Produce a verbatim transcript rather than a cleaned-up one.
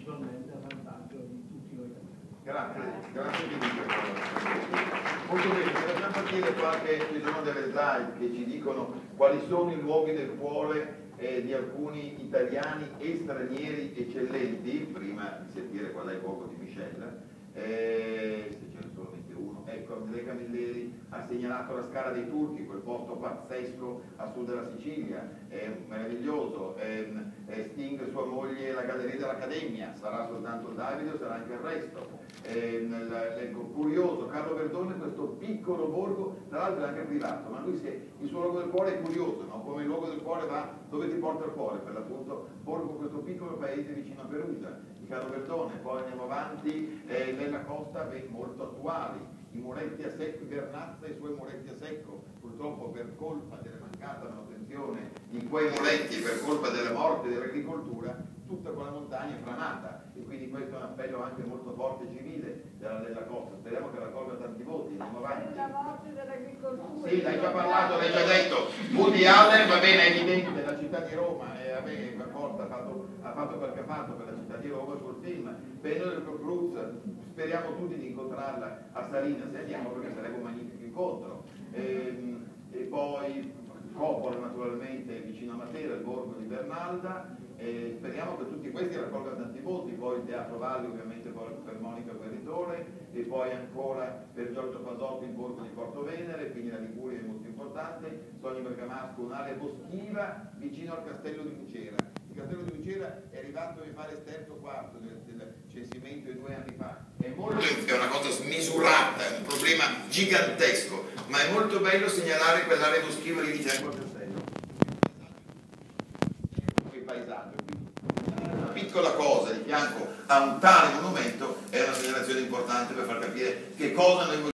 principalmente a vantaggio di tutti noi italiani. Grazie, grazie di molto bene, facciamo partire qualche, ci sono delle slide che ci dicono quali sono i luoghi del cuore eh, di alcuni italiani e stranieri eccellenti, prima di sentire qual è il luogo di Michel, eh, se ce n'è solamente uno. Ecco, Andrea Camilleri ha segnalato la Scala dei Turchi, quel posto pazzesco a sud della Sicilia, è meraviglioso. Eh, eh, Sting, sua moglie, la Galleria dell'Accademia, sarà soltanto Davide o sarà anche il resto? Eh, ecco, curioso, Carlo Verdone, questo piccolo borgo, tra l'altro è anche privato, ma lui si è, il suo luogo del cuore è curioso, no? Come il luogo del cuore va dove ti porta il cuore, per l'appunto Borgo, questo piccolo paese vicino a Perugia, di Carlo Verdone. Poi andiamo avanti, eh, nella costa, beh, molto attuali, i muretti a secco, Vernazza e i suoi muretti a secco, purtroppo per colpa della mancata manutenzione di quei muretti, per colpa della morte dell'agricoltura, tutta quella montagna è franata, e quindi questo è un appello anche molto forte civile della, della costa. Speriamo che raccolga tanti voti. Andiamo avanti. La morte dell'agricoltura. Sì, l'hai già parlato, l'hai già detto. Woody Allen, va bene, è evidente, la città di Roma, e eh, per forza ha fatto, ha fatto quel che ha fatto per la città di Roma sul film. Penelope Cruz, speriamo tutti di incontrarla a Salina, se andiamo, perché sarebbe un magnifico incontro. E, e poi Coppola, naturalmente, vicino a Matera, il borgo di Bernalda. E speriamo che tutti questi raccolgano tanti voti, poi il Teatro Valli ovviamente per Monica Guerritore, e poi ancora per Giorgio Pasotto il borgo di Porto Venere, quindi la Liguria è molto importante. Sogno Bergamasco, un'area boschiva vicino al castello di Lucera. Il castello di Lucera è arrivato mi pare terzo o quarto del, del censimento di due anni fa, è, molto, è una cosa smisurata, è un problema gigantesco, ma è molto bello segnalare quell'area boschiva lì di fianco al castello. Paesaggio, una piccola cosa di fianco a un tale monumento è una segnalazione importante per far capire che cosa noi vogliamo.